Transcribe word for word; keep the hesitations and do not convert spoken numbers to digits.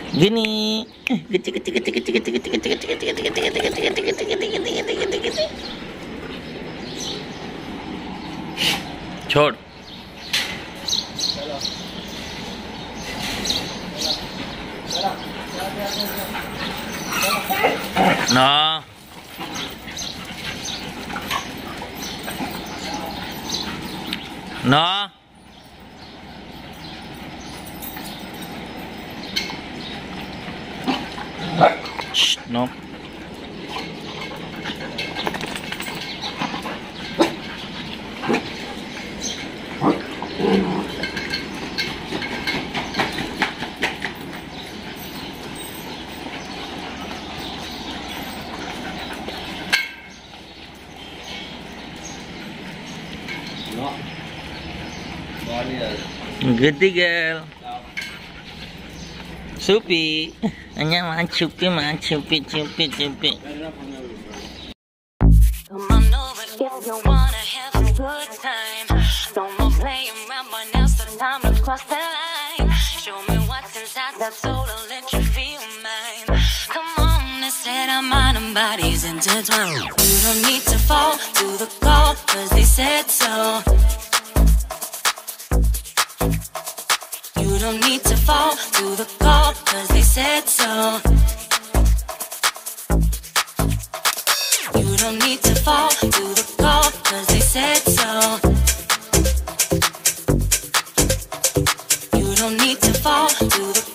Gini. Geti geti geti geti geti geti geti geti geti geti geti geti geti geti geti geti geti geti geti. छोड़ ना ना no Good girl. Supi. Hanya makan cupi, makan cupi, cupi, cupi. Come on over if you wanna have a good time. Don't more playing around, but now's the time to cross the line. Show me what's inside that soul, I'll let you feel mine. Come on, let's let our mind and bodies intertwine. You don't need to fall to the call, cause they said so. You don't need to fall to the call, cause they said so. You don't need to fall to the call, cause they said so. You don't need to fall to the